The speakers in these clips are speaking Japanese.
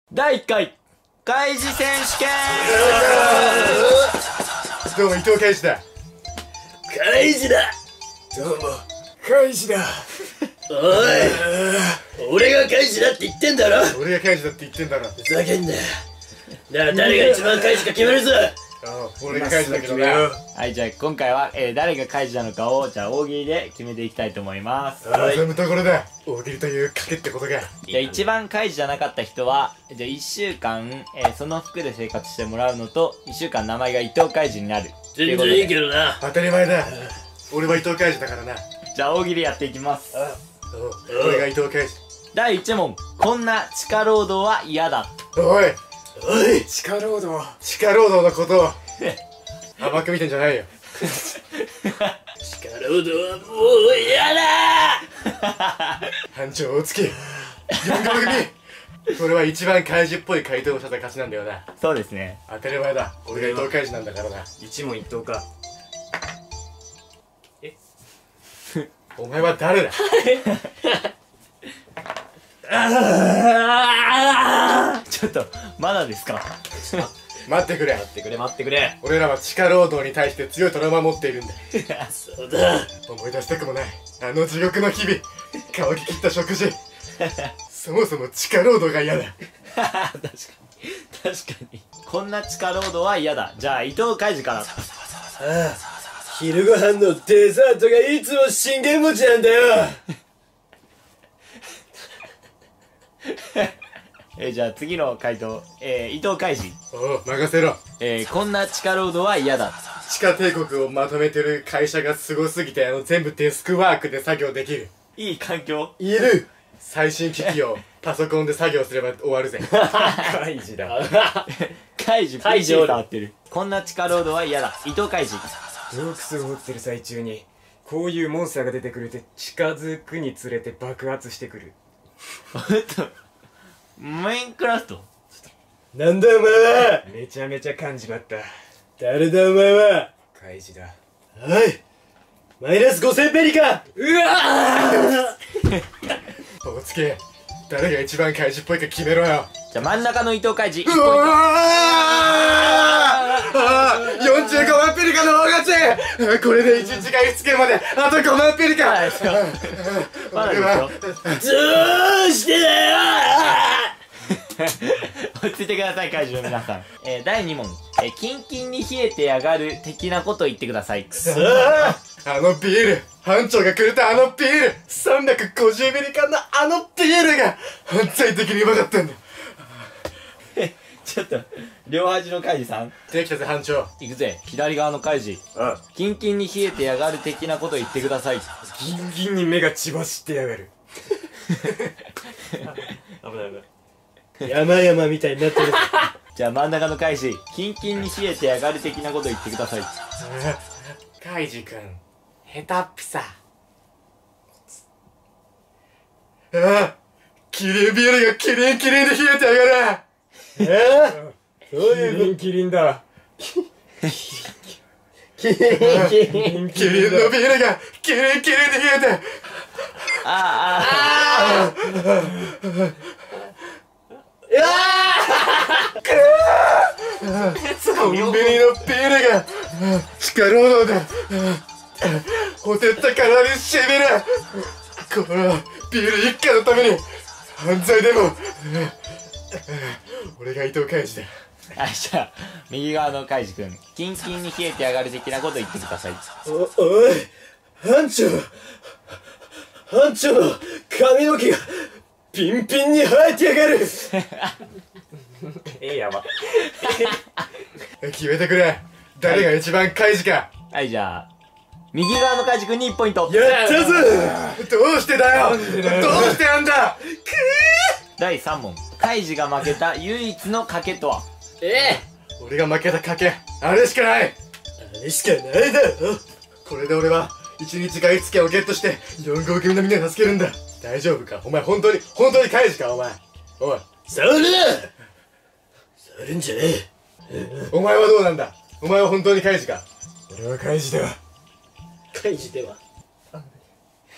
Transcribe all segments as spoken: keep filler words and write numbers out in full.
だいいっかい開示選手権。 どうも伊藤開示だ。 開示だ。 どうも開示だ。 おい、俺が開示だって言ってんだろ。 俺が開示だって言ってんだろ。 ふざけんな。なら誰が一番開示か決めるぞ。 ああ、俺が開示だけどな。 はい、じゃあ今回は、えー、誰が開示なのかをじゃあ大喜利で決めていきたいと思います。 望むところだ。大喜利という賭けってことが。 じゃあ一番開示じゃなかった人はじゃあいっしゅうかん、えー、その服で生活してもらうのといっしゅうかん名前が伊藤開示になる。 全然いいけどな。 当たり前だ。俺は伊藤開示だからな。 じゃあ大喜利やっていきます。 俺が伊藤開示。 だいいち問、こんな地下労働は嫌だ。 おいおい、 地下労働地下労働のことを甘く見てんじゃないよ。 地下労働はもう嫌だ。 班長大月よん号組。これは一番開示っぽい回答をした勝ちなんだよな。 そうですね。 当たり前だ。俺が伊藤開示なんだからな。 一問一答か。 お前は誰だ。 ちょっとまだですか。 待ってくれ。 待ってくれ待ってくれ。 俺らは地下労働に対して強いトラウマを持っているんだ。 そうだ。 思い出したくもないあの地獄の日々、乾ききった食事。そもそも地下労働が嫌だ。 確かに確かに。こんな地下労働は嫌だ。じゃあ伊藤開示から。 ああ、昼ご飯のデザートがいつも信玄餅なんだよ。 えー、じゃあ次の回答、えー、伊藤開示。 おう、任せろ。 えー、こんな地下労働は嫌だ。 地下帝国をまとめてる会社がすごすぎて、あの全部デスクワークで作業できる。 いい環境。 いる。最新機器をパソコンで作業すれば終わるぜ。開示だ。 開示開示ピーシー 触ってる。こんな地下労働は嫌だ。伊藤開示。 洞窟を掘ってる最中にこういうモンスターが出てくるって近づくにつれて爆発してくる。 えっとマインクラフト。 なんだお前は。 めちゃめちゃ感じまった。 誰だお前は。 開示だ。 はい、マイナスごせんペリカ。うわ大月、誰が一番開示っぽいか決めろよ。 じゃあ真ん中の伊藤開示。 うわー、よんじゅうごまんペリカの大勝ち。これでいちにち外出券まであとごまんペリカ。 はいですよ。まだですよ。 どうしてだよ。 落ち着いてください、怪獣の皆さん。えー、だいに問、えー、キンキンに冷えてやがる的なこと言ってください。 さあ、 あのビール、班長がくれたあのビール、さんびゃくごじゅうミリ缶のあのビールが犯罪的にうまかったんだ。 ちょっと両端の怪獣さんできたぜ班長。 いくぜ。左側の怪獣。 あ、 キンキンに冷えてやがる的なこと言ってください。 ギンギンに目が血走ってやがる。 危ない危ない。山々みたいになってる。 じゃあ真ん中の怪獣。キンキンに冷えてやがる的なこと言ってください。 カイジ君、下手っぴさ。ああ、キリンビールがキリンキリンで冷えてやがる。 えぇ、そうキいうリンキリンだ。 キリンキリン。 キリンのビールがキリンキリンで冷えて。 ああ、あコンビニのビールが地下労働でほてった体にしみる。このビール一家のために犯罪でも。俺が伊藤開示だ。 あ、じゃあ右側の怪獣くん。キンキンに冷えてやがる的なこと言ってください。 お、おい、班長、班長の髪の毛がピンピンに生えてやがる。 えー、やば。 決めてくれ。誰が一番開示か。 はい、じゃあ右側の怪獣くんにいちポイント。 やったぞ。 どうしてだよ。どうしてなんだ。 だいさん問、怪獣が負けた唯一の賭けとは。 ええ、 俺が負けた賭け、あれしかない。 あれしかないだろ。 これで俺はいちにち外出券をゲットしてよん号組のみんなを助けるんだ。大丈夫かお前。本当に本当に開示かお前。おい、 触るな。触るんじゃねえ。 お前はどうなんだ。お前は本当に開示か。 俺は開示だ。 開示では。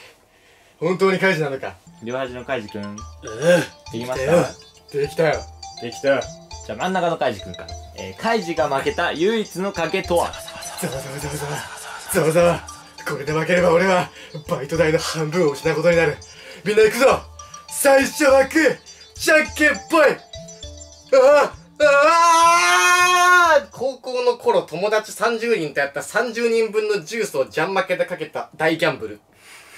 本当に開示なのか。 両端の怪獣くん。 ああ、 できまし来たよた。 できたよ。 できた。 じゃあ真ん中のカイジ君から。えー、カイジが負けた唯一の賭けとは？ ざわざわざわざわざわざわ。これで負ければ俺はバイト代の半分を失うことになる。みんな行くぞ。最初はグー、じゃんけんぽい。ああああ。高校の頃友達さんじゅうにんとやったさんじゅうにんぶんのジュースをジャン負けでかけた大ギャンブル。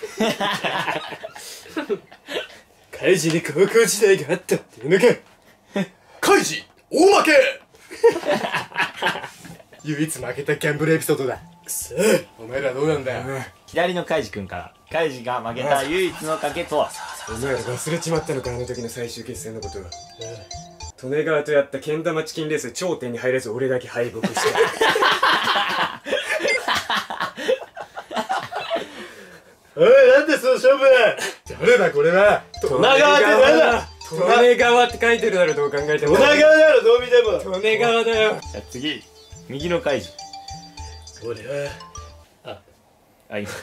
カイジに高校時代があったっていうのか。 カイジ大負け。唯一負けたギャンブルエピソードだ。 くそ。 お前らどうなんだよ。 左のカイジ君から。カイジが負けた唯一の賭けとは？ お前ら忘れちまったのか、あの時の最終決戦のことは。利根川とやったけん玉チキンレース頂点に入れず俺だけ敗北した。 おい、なんでその勝負。 誰だこれは。 利根川って誰だ。 利根川って書いてるだろ、どう考えても。 利根川だろ、どう見ても。 利根川だよ。 じゃあ次、右のカイジ。 俺はあ、いい。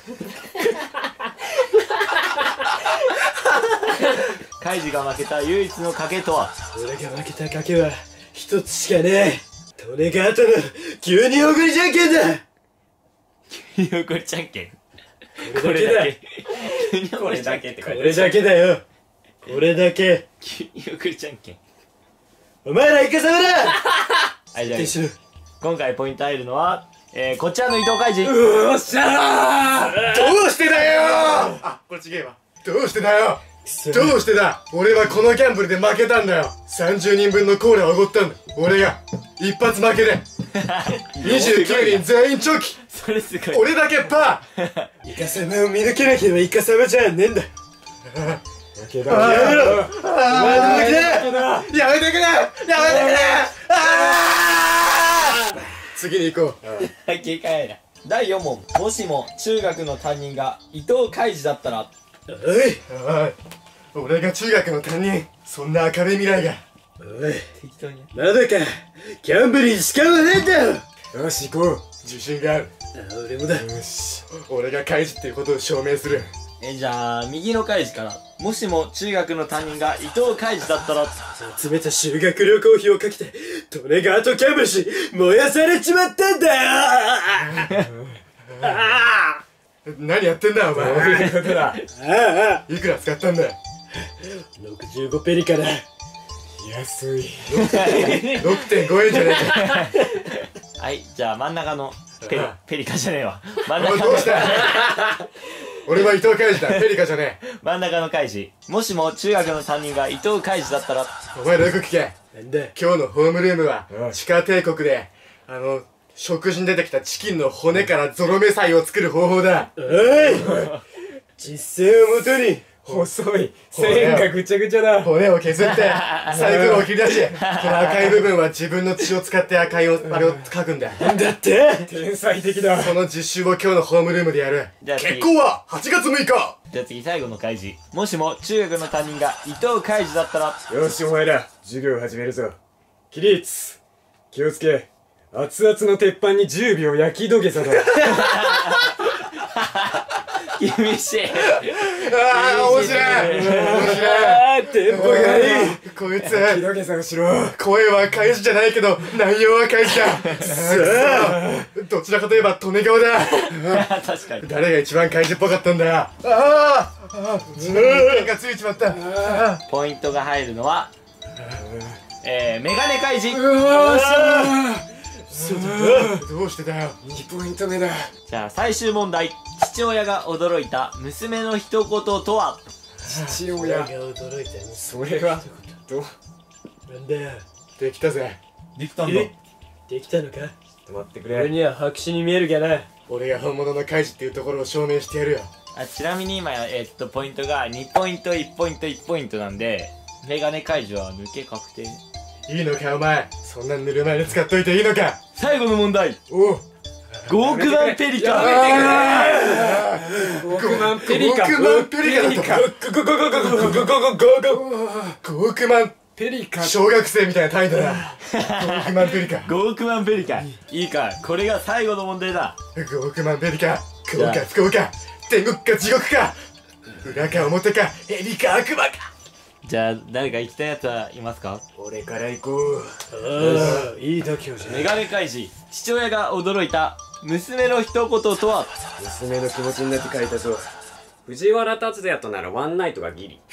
カイジが負けた唯一の賭けとは？ 俺が負けた賭けは一つしかねえ。利根川との牛乳おごりじゃんけんだ。 牛乳おごりじゃんけん。 これだけ。 牛乳おごりだけって書いてある。 これだけだよ。これだけ。 牛乳おごりじゃんけん。 お前らイカサメだ。 はい、じゃあ一緒。 今回ポイント入るのは、えー、こちらの伊藤カイジ。 おっしゃー。 どうしてだよ。あ、これちげえわ。どうしてだよ。どうしてだ。俺はこのギャンブルで負けたんだよ。さんじゅうにんぶんのコーラをおごったんだ。俺が一発負けでにじゅうきゅうにん全員チョキ。 それすごい。 俺だけパイカサメを見抜けなければイカサメじゃねえんだ。 負けだ。 ー。やめろ。 お前の負けだ。 やめてくれ。やめてくれ。あー。次に行こう。 はい警戒やな。だいよん問。もしも中学の担任が伊藤カイジだったら？ おいおい、俺が中学の担任。そんな明るい未来が。 おい、 適当に。 まだか。ギャンブルに時間はねえんだよ。 よし、行こう。 自信がある。 あ、俺もだ。 よし、俺がカイジっていうことを証明する。 えじゃあ右のカイジから。もしも中学の担任が伊藤カイジだったら？ 集めた修学旅行費をかけて利根川とキャンプし燃やされちまったんだよ。 何やってんだお前。 どういうことだ。 ああ、 いくら使ったんだ。 ろくじゅうごペリかな。 安い。 ろくてんごえんじゃねえはい、じゃあ真ん中のペリああペリカじゃねえわ。真んか。おい、 中のどうした俺は伊藤カイジだ。ペリカじゃねえ。 真ん中のカイジ。もしも中学の担任が伊藤カイジだったら？ お前らよく聞け。 なんだ。 今日のホームルームはうん地下帝国であの食事に出てきたチキンの骨からゾロ目菜を作る方法だ。 おい、実践をもとに細い。線がぐちゃぐちゃだ。 骨を削ってサイコロを切り出し、この赤い部分は自分の血を使って赤いをあれを描くんだ。 なんだって。 天才的だ。 その実習を今日のホームルームでやる。 じゃあ次結婚ははちがつむいか。 じゃあ次最後のカイジ。もしも中学の担任が伊藤カイジだったら？ よし、お前ら授業を始めるぞ。起立。気をつけ。熱々の鉄板にじゅうびょう焼き土下座だ。 厳しい。 ああ面白い面白い。 ああ、テンポがいい。 こいつ焼き土下座をしろ。 声はカイジじゃないけど内容はカイジだ。さあどちらかといえば利根川だ。 確かに。 誰が一番カイジっぽかったんだよ。あああ自分にペンがついちまった。あポイントが入るのは、えー、メガネカイジ。 あどうしてだよ。 にポイント目だ。 じゃあ最終問題。父親が驚いた娘の一言とは？ 父親。 驚いたね。 それは、どう？ なんだよ。 できたぜ。 できたえできたのか。 ちょっと待ってく俺れ。 には白紙に見えるがな。 俺が本物のカイジっていうところを証明してやるよ。 あちなみに今、えっと、ポイントがにポイント、いちポイント、いちポイントなんで、メガネ解除は抜け確定。 いいのかお前。そんなぬるま湯で使っといていいのか。 最後の問題。 おうごおくまんペリカ。 ごおくまんペリカ。 ごおくまんペリカだったか。 ゴゴゴゴゴゴゴゴゴゴゴ。 ごおくまんペリカ。 小学生みたいな態度だ。ごおくまんペリカ。 ごおくまんペリカ。いいか、これが最後の問題だ。 ごおくまんペリカ。幸か不幸か。天国か地獄か。裏か表か蛇か悪魔か。 じゃあ誰か行きたいやつはいますか？ 俺から行こう。 ああ、いい度胸じゃメガネ怪人、父親が驚いた娘の一言とは？ 娘の気持ちになって書いたぞ。藤原竜也とならワンナイトがギリ。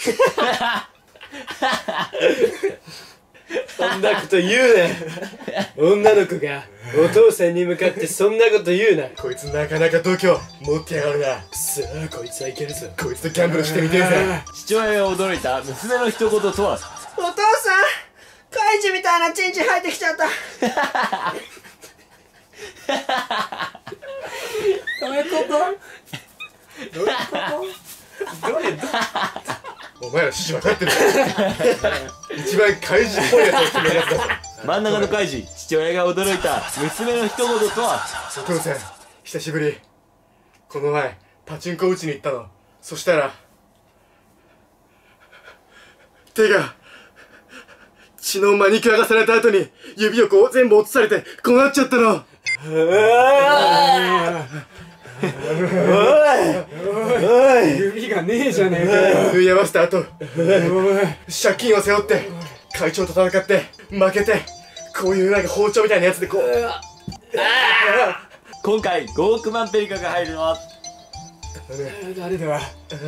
そんなこと言うな。女の子がお父さんに向かってそんなこと言うな。 こいつなかなか度胸持ってやがるな。 さあ、こいつはいけるぞ。 こいつとギャンブルしてみてえぜ。 父親が驚いた娘の一言とは？ お父さん、カイジみたいなチンチン生えてきちゃった。どういうこと？どういうこと？どれどお前ら指示分かってる。一番怪人っぽいやつを決めるやつだぞ。 真ん中の怪人、父親が驚いた娘の一言とは？ お父さん、久しぶり。この前パチンコ打ちに行ったの。そしたら手が血のマニキュアがされた後に指をこう全部落とされてこうなっちゃったの。 指がねえじゃねえかよ。 縫い合わせた後借金を背負って会長と戦って負けて、こういうなんか包丁みたいなやつでこう。 今回ごおくまんペリカが入るのは誰だ。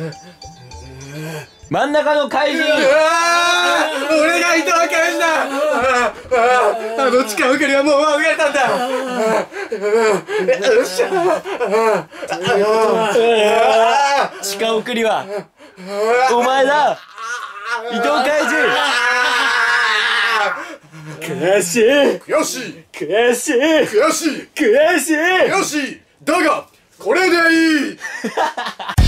真ん中の怪人。 俺が伊藤怪人だ。ああ、あの地下送りはもう免れたんだ。よっしゃ。 地下送りはお前だ、伊藤怪人。 悔しい悔しい悔しい悔しい悔しい悔しいだがこれでいい。